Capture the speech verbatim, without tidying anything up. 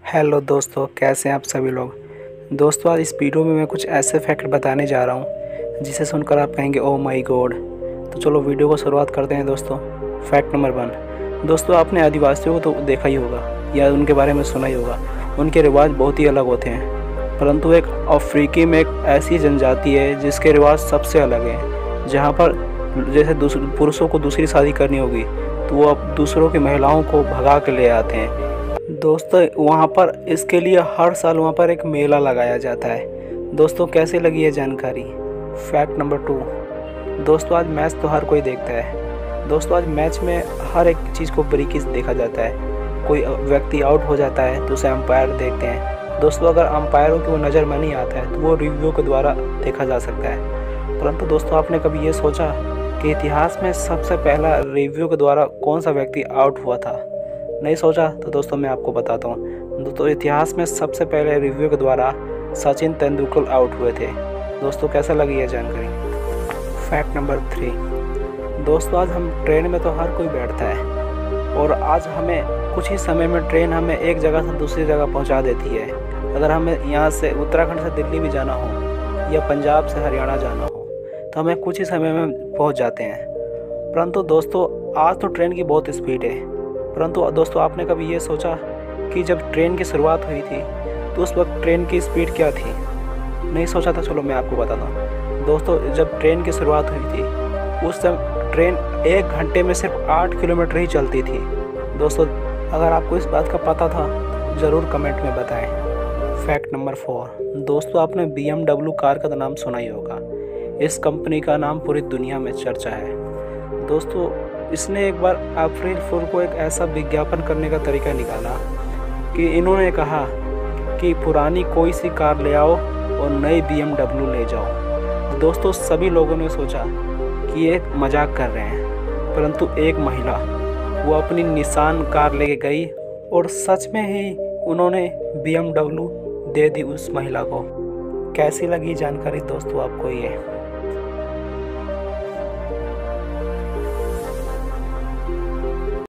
Hello दोस्तों, कैसे हैं आप सभी लोग। दोस्तों, आज इस वीडियो में मैं कुछ ऐसे फैक्ट बताने जा रहा हूं जिसे सुनकर आप कहेंगे ओह माय गॉड। तो चलो वीडियो को शुरुआत करते हैं दोस्तों। Fact number one. दोस्तों, आपने आदिवासियों को तो देखा ही होगा या उनके बारे में सुना ही होगा। उनके रिवाज बहुत ही अलग होते हैं, परंतु एक अफ्रीकी में एक ऐसी जनजाति है जिसके रिवाज सबसे अलग हैं। जहाँ पर जैसे पुरुषों को दूसरी शादी करनी होगी तो वो अब दूसरों की महिलाओं को भगा के ले आते हैं। दोस्तों, वहाँ पर इसके लिए हर साल वहाँ पर एक मेला लगाया जाता है। दोस्तों, कैसे लगी ये जानकारी। Fact number two. दोस्तों, आज मैच तो हर कोई देखता है। दोस्तों, आज मैच में हर एक चीज़ को बारीकी से देखा जाता है। कोई व्यक्ति आउट हो जाता है तो उसे अंपायर देखते हैं। दोस्तों, अगर अंपायरों की वो नज़र में नहीं आता है तो वो रिव्यू के द्वारा देखा जा सकता है। परंतु दोस्तों, आपने कभी ये सोचा कि इतिहास में सबसे पहला रिव्यू के द्वारा कौन सा व्यक्ति आउट हुआ था। नहीं सोचा तो दोस्तों मैं आपको बताता हूँ। दोस्तों, इतिहास में सबसे पहले रिव्यू के द्वारा सचिन तेंदुलकर आउट हुए थे। दोस्तों, कैसा लगी यह जानकारी। Fact number three. दोस्तों, आज हम ट्रेन में तो हर कोई बैठता है और आज हमें कुछ ही समय में ट्रेन हमें एक जगह से दूसरी जगह पहुँचा देती है। अगर हमें यहाँ से उत्तराखंड से दिल्ली भी जाना हो या पंजाब से हरियाणा जाना हो तो हमें कुछ ही समय में पहुँच जाते हैं। परंतु दोस्तों, आज तो ट्रेन की बहुत स्पीड है। परंतु दोस्तों, आपने कभी ये सोचा कि जब ट्रेन की शुरुआत हुई थी तो उस वक्त ट्रेन की स्पीड क्या थी। नहीं सोचा था। चलो मैं आपको बताता हूँ। दोस्तों, जब ट्रेन की शुरुआत हुई थी उस समय ट्रेन एक घंटे में सिर्फ आठ किलोमीटर ही चलती थी। दोस्तों, अगर आपको इस बात का पता था तो ज़रूर कमेंट में बताएं। Fact number four. दोस्तों, आपने बी एम डब्ल्यू कार का तो नाम सुना ही होगा। इस कंपनी का नाम पूरी दुनिया में चर्चा है। दोस्तों, इसने एक बार अप्रैल फूल को एक ऐसा विज्ञापन करने का तरीका निकाला कि इन्होंने कहा कि पुरानी कोई सी कार ले आओ और नई बी एम डब्ल्यू ले जाओ। दोस्तों, सभी लोगों ने सोचा कि ये मजाक कर रहे हैं, परंतु एक महिला वो अपनी निसान कार लेके गई और सच में ही उन्होंने बी एम डब्ल्यू दे दी उस महिला को। कैसी लगी जानकारी दोस्तों आपको ये।